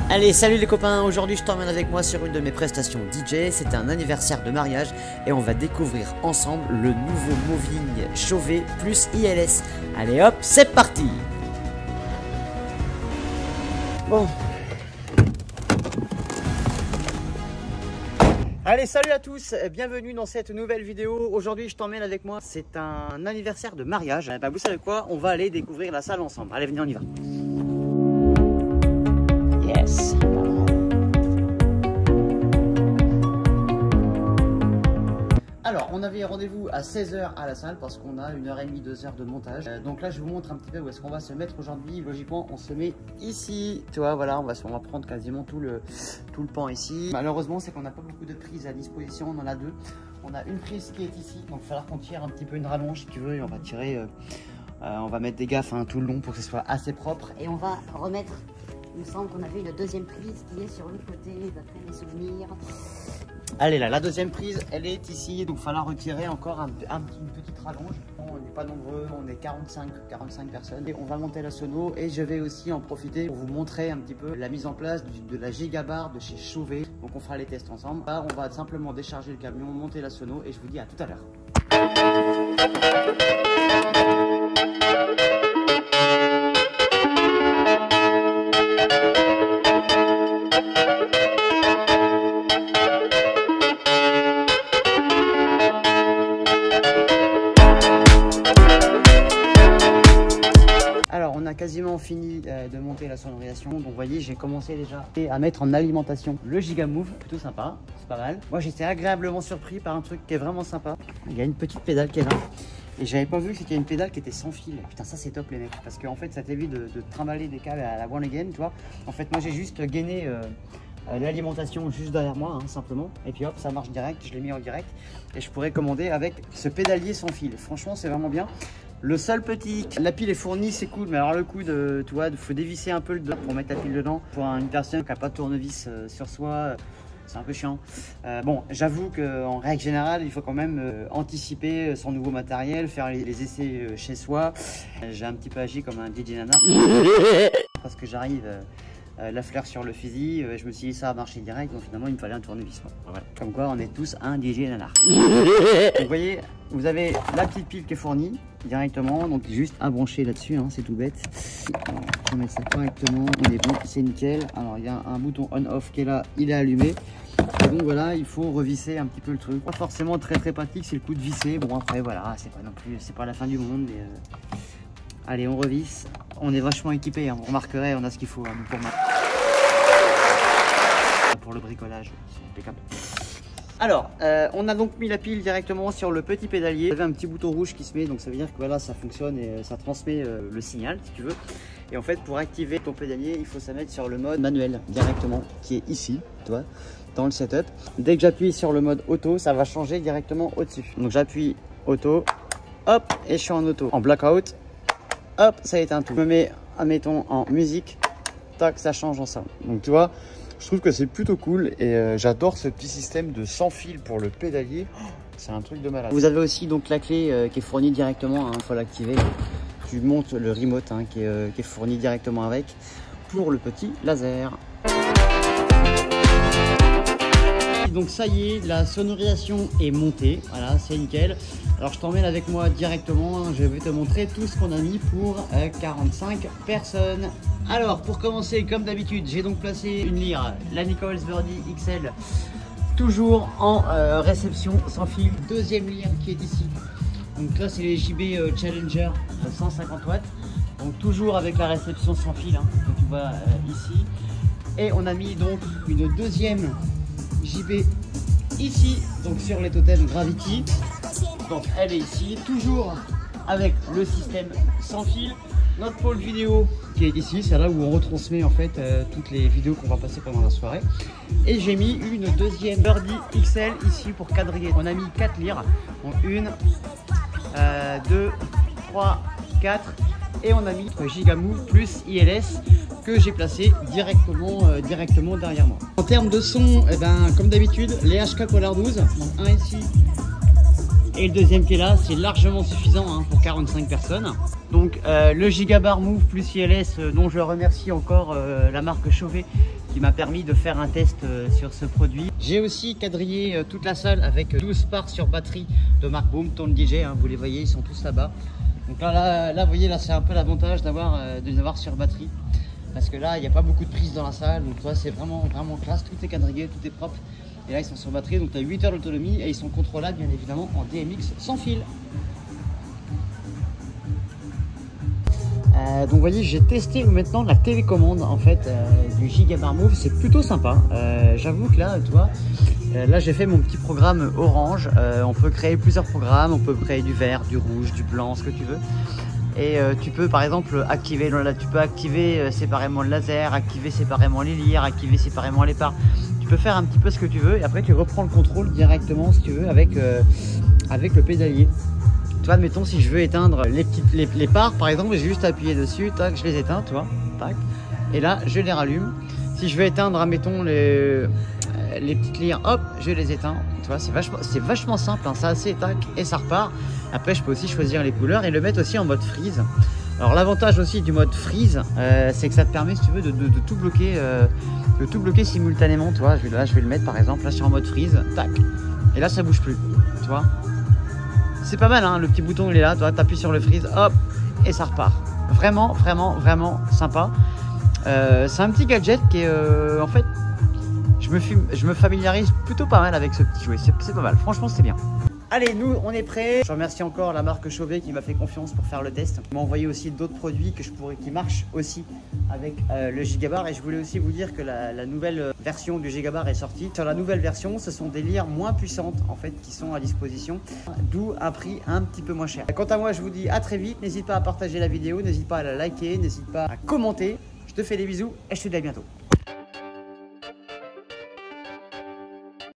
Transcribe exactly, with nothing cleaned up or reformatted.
Allez, salut les copains, aujourd'hui je t'emmène avec moi sur une de mes prestations D J. C'est un anniversaire de mariage et on va découvrir ensemble le nouveau Moving Chauvet plus I L S. Allez hop, c'est parti. Bon. Allez, salut à tous, bienvenue dans cette nouvelle vidéo. Aujourd'hui je t'emmène avec moi, c'est un anniversaire de mariage. Bah, vous savez quoi, on va aller découvrir la salle ensemble. Allez, venez, on y va. Yes. Alors, on avait rendez-vous à seize heures à la salle parce qu'on a une heure et demie, deux heures de montage. Euh, donc là, je vous montre un petit peu où est-ce qu'on va se mettre aujourd'hui. Logiquement, on se met ici. Tu vois, voilà, on va, on va prendre quasiment tout le, tout le pan ici. Malheureusement, c'est qu'on n'a pas beaucoup de prises à disposition. On en a deux. On a une prise qui est ici. Donc, il va falloir qu'on tire un petit peu une rallonge si tu veux. Et on va tirer, euh, euh, on va mettre des gaffes hein, tout le long pour que ce soit assez propre. Et on va remettre, il me semble qu'on avait une deuxième prise qui est sur l'autre côté, d'après mes souvenirs. Allez là, la deuxième prise, elle est ici, donc il va falloir retirer encore un, un, une petite rallonge. On n'est pas nombreux, on est quarante-cinq, quarante-cinq personnes. Et on va monter la sono et je vais aussi en profiter pour vous montrer un petit peu la mise en place du, de la gigabar de chez Chauvet. Donc on fera les tests ensemble. Là, on va simplement décharger le camion, monter la sono et je vous dis à tout à l'heure. Alors on a quasiment fini euh, de monter la sonorisation, donc vous voyez j'ai commencé déjà à mettre en alimentation le Gigamove, plutôt sympa, c'est pas mal. Moi j'étais agréablement surpris par un truc qui est vraiment sympa. Il y a une petite pédale qui est là et j'avais pas vu que c'était une pédale qui était sans fil. Putain ça c'est top les mecs, parce qu'en fait ça t'évite de, de trimballer des câbles à la one again, tu vois. En fait moi j'ai juste gainé euh, euh, l'alimentation juste derrière moi hein, simplement, et puis hop ça marche direct, je l'ai mis en direct et je pourrais commander avec ce pédalier sans fil. Franchement c'est vraiment bien. Le seul petit, la pile est fournie, c'est cool, mais alors le coup de, tu vois, il faut dévisser un peu le dos pour mettre la pile dedans. Pour une personne qui n'a pas de tournevis euh, sur soi, euh, c'est un peu chiant. Euh, bon, j'avoue qu'en règle générale, il faut quand même euh, anticiper son nouveau matériel, faire les, les essais euh, chez soi. Euh, J'ai un petit peu agi comme un D J nana. Parce que j'arrive euh, euh, la fleur sur le fusil, euh, je me suis dit ça a marché direct, donc finalement il me fallait un tournevis. Voilà. Comme quoi, on est tous un D J nanar. Donc, vous voyez, vous avez la petite pile qui est fournie directement, donc juste à brancher là-dessus, hein, c'est tout bête. On va mettre ça correctement, on est bon, c'est nickel. Alors il y a un bouton on-off qui est là, il est allumé. Et donc voilà, il faut revisser un petit peu le truc. Pas forcément très très pratique, c'est le coup de visser. Bon après voilà, c'est pas non plus, c'est pas la fin du monde. Mais, euh... allez, on revisse. On est vachement équipé, hein. Vous remarquerez, on a ce qu'il faut hein, pour, ma... pour le bricolage, c'est impeccable. Alors, euh, on a donc mis la pile directement sur le petit pédalier. Vous avez un petit bouton rouge qui se met, donc ça veut dire que voilà, ça fonctionne et ça transmet euh, le signal si tu veux. Et en fait, pour activer ton pédalier, il faut se mettre sur le mode manuel directement, qui est ici, tu vois, dans le setup. Dès que j'appuie sur le mode auto, ça va changer directement au-dessus. Donc j'appuie auto, hop, et je suis en auto. En blackout, hop, ça éteint tout. Je me mets, admettons, en musique, tac, ça change en sound. Donc tu vois, je trouve que c'est plutôt cool et euh, j'adore ce petit système de sans fil pour le pédalier. Oh, c'est un truc de malade. Vous avez aussi donc la clé euh, qui est fournie directement, il hein, faut l'activer. Tu montes le remote hein, qui, est, euh, qui est fourni directement avec pour le petit laser. Donc ça y est, la sonorisation est montée, voilà, c'est nickel. Alors je t'emmène avec moi directement, hein, je vais te montrer tout ce qu'on a mis pour euh, quarante-cinq personnes. Alors pour commencer, comme d'habitude, j'ai donc placé une lyre, la Nichols Birdie X L, toujours en euh, réception sans fil. Deuxième lyre qui est ici, donc là c'est les J B euh, Challenger euh, cent cinquante watts, donc toujours avec la réception sans fil, hein, que tu vois euh, ici. Et on a mis donc une deuxième J B ici, donc sur les totems Gravity, donc elle est ici, toujours avec le système sans fil. Notre pôle vidéo qui est ici, c'est là où on retransmet en fait euh, toutes les vidéos qu'on va passer pendant la soirée. Et j'ai mis une deuxième Birdie X L ici pour quadriller. On a mis quatre lyres, donc une, euh, deux, trois, quatre, et on a mis Gigamove plus I L S que j'ai placé directement, euh, directement derrière moi. En termes de son, eh ben, comme d'habitude, les H K Polar douze, donc un ici et le deuxième qui est là, c'est largement suffisant hein, pour quarante-cinq personnes. Donc euh, le Gigabar Move plus I L S, euh, dont je remercie encore euh, la marque Chauvet qui m'a permis de faire un test euh, sur ce produit. J'ai aussi quadrillé euh, toute la salle avec douze parts sur batterie de marque Boom, Tone D J, hein, vous les voyez, ils sont tous là-bas. Donc là, là, là, vous voyez, là c'est un peu l'avantage d'avoir euh, de les avoir sur batterie. Parce que là, il n'y a pas beaucoup de prise dans la salle, donc toi c'est vraiment, vraiment classe, tout est quadrillé, tout est propre. Et là, ils sont sur batterie, donc tu as huit heures d'autonomie et ils sont contrôlables, bien évidemment, en D M X sans fil. Euh, donc vous voyez, j'ai testé maintenant la télécommande en fait euh, du Gigabar Move, c'est plutôt sympa. Euh, J'avoue que là, tu vois, euh, là j'ai fait mon petit programme orange. Euh, on peut créer plusieurs programmes, on peut créer du vert, du rouge, du blanc, ce que tu veux. Et euh, tu peux par exemple activer, là, tu peux activer euh, séparément le laser, activer séparément les lyres, activer séparément les parts. Tu peux faire un petit peu ce que tu veux et après tu reprends le contrôle directement si tu veux avec, euh, avec le pédalier. Tu vois, admettons si je veux éteindre les petites les, les parts par exemple, j'ai juste appuyé dessus, tac, je les éteins, tu vois, tac, et là je les rallume. Si je veux éteindre, admettons les, les petites lyres, hop, je les éteins. Tu vois, c'est vachement, c'est vachement simple, hein, ça assez, tac, et ça repart. Après je peux aussi choisir les couleurs et le mettre aussi en mode freeze. Alors l'avantage aussi du mode freeze, euh, c'est que ça te permet, si tu veux, de, de, de tout bloquer, euh, de tout bloquer simultanément. Tu vois, je vais, là je vais le mettre par exemple là sur en mode freeze, tac, et là ça bouge plus, tu vois. C'est pas mal, hein, le petit bouton il est là, tu appuies sur le freeze, hop, et ça repart. Vraiment, vraiment, vraiment sympa. Euh, c'est un petit gadget qui est, euh, en fait, je me, je me familiarise plutôt pas mal avec ce petit jouet. C'est pas mal, franchement c'est bien. Allez, nous on est prêts. Je remercie encore la marque Chauvet qui m'a fait confiance pour faire le test. Ils m'ont envoyé aussi d'autres produits que je pourrais, qui marchent aussi avec euh, le Gigabar. Et je voulais aussi vous dire que la, la nouvelle version du Gigabar est sortie. Sur la nouvelle version, ce sont des lyres moins puissantes en fait qui sont à disposition, d'où un prix un petit peu moins cher. Quant à moi, je vous dis à très vite. N'hésite pas à partager la vidéo, n'hésite pas à la liker, n'hésite pas à commenter. Je te fais des bisous et je te dis à bientôt.